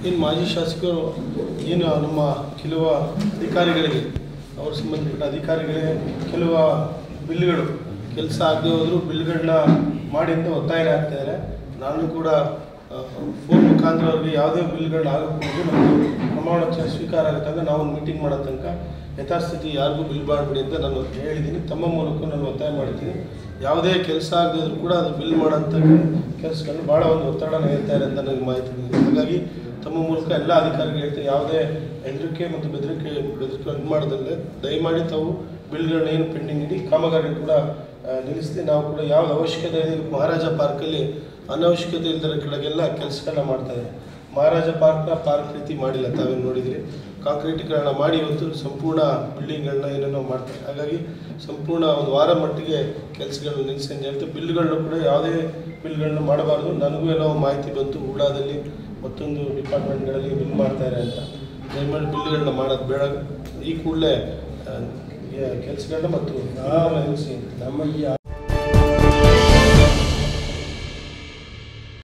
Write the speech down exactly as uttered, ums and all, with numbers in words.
ಏನು ಮಾಜಿ ಶಾಸಕರು ಏನು ನಮ್ಮ ಕೆಲವು ಅಧಿಕಾರಿಗಳಿಗೆ ಅವ್ರ ಸಂಬಂಧಪಟ್ಟ ಅಧಿಕಾರಿಗಳಿಗೆ ಕೆಲವು ಬಿಲ್ಗಳು ಕೆಲಸ ಆಗದೆ ಹೋದರೂ ಬಿಲ್ಗಳನ್ನ ಮಾಡಿ ಅಂತ ಒತ್ತಾಯ ಆಗ್ತಾಯಿದ್ದಾರೆ. ನಾನು ಕೂಡ ಫೋನ್ ಮುಖಾಂತರ ಅವ್ರಿಗೆ ಯಾವುದೇ ಬಿಲ್ಗಳನ್ನ ಆಗಬಹುದು ಮತ್ತು ಪ್ರಮಾಣ ಸ್ವೀಕಾರ ಆಗುತ್ತಂಗ ನಾವು ಒಂದು ಮೀಟಿಂಗ್ ಮಾಡೋ ತನಕ ಯಥಾಸ್ಥಿತಿ ಯಾರಿಗೂ ಬಿಲ್ ಮಾಡಬೇಡಿ ಅಂತ ನಾನು ಹೇಳಿದ್ದೀನಿ. ತಮ್ಮ ಮೂಲಕ ನಾನು ಒತ್ತಾಯ ಮಾಡಿದ್ದೀನಿ. ಯಾವುದೇ ಕೆಲಸ ಆಗದಿದ್ರು ಕೂಡ ಅದು ಬಿಲ್ ಮಾಡೋಂಥ ಕೆಲಸಗಳು ಭಾಳ ಒಂದು ಒತ್ತಡ ಹೇಳ್ತಾರೆ ಅಂತ ನನಗೆ ಮಾಹಿತಿ ಇದೆ. ಹಾಗಾಗಿ ತಮ್ಮ ಮೂಲಕ ಎಲ್ಲ ಅಧಿಕಾರಿಗಳು ಹೇಳ್ತೀನಿ, ಯಾವುದೇ ಹೆದರಿಕೆ ಮತ್ತು ಬೆದರಿಕೆ ಬೆದರಿಕೆ ಇದು ಮಾಡೋದಲ್ಲದೆ ದಯಮಾಡಿ ತಾವು ಬಿಲ್ಗಳನ್ನ ಏನು ಪೆಂಡಿಂಗ್ ಇಡಿ ಕಾಮಗಾರಿ ಕೂಡ ನಿಲ್ಲಿಸ್ತೀವಿ. ನಾವು ಕೂಡ ಯಾವ್ದು ಅವಶ್ಯಕತೆ ಇದೆ ಮಹಾರಾಜ ಪಾರ್ಕಲ್ಲಿ ಅನವಶ್ಯಕತೆ ಇಲ್ಲದ ಕೆಳಗೆಲ್ಲ ಕೆಲಸಗಳನ್ನ ಮಾಡ್ತಾಯಿದ್ದಾರೆ. ಮಹಾರಾಜ ಪಾರ್ಕ್ನ ಪಾರ್ಕ್ ರೀತಿ ಮಾಡಿಲ್ಲ, ತಾವೇನು ನೋಡಿದ್ರಿ. ಕಾಂಕ್ರೀಟೀಕರಣ ಮಾಡಿ ಇವತ್ತು ಸಂಪೂರ್ಣ ಬಿಲ್ಡಿಂಗ್ಗಳನ್ನ ಏನೇನೋ ಮಾಡ್ತಾರೆ. ಹಾಗಾಗಿ ಸಂಪೂರ್ಣ ಒಂದು ವಾರ ಮಟ್ಟಿಗೆ ಕೆಲಸಗಳನ್ನ ನಿಲ್ಲಿಸಿ ಅಂತ ಹೇಳ್ತೀವಿ. ಬಿಲ್ಗಳನ್ನೂ ಕೂಡ ಯಾವುದೇ ಬಿಲ್ಗಳನ್ನ ಮಾಡಬಾರ್ದು. ನನಗೂ ಏನೋ ಮಾಹಿತಿ ಬಂತು ಊಡಾದಲ್ಲಿ ಮತ್ತೊಂದು ಡಿಪಾರ್ಟ್ಮೆಂಟ್ಗಳಲ್ಲಿ ಬಿಲ್ ಮಾಡ್ತಾರೆ ಅಂತ. ದಯಮಾಡಿ ಬಿಲ್ಗಳನ್ನ ಮಾಡೋದು ಬೇಡ. ಈ ಕೂಡಲೇ ಕೆಲಸಗಳನ್ನ ಮತ್ತು ನಿಲ್ಲಿಸಿ ನಮ್ಮ ಈ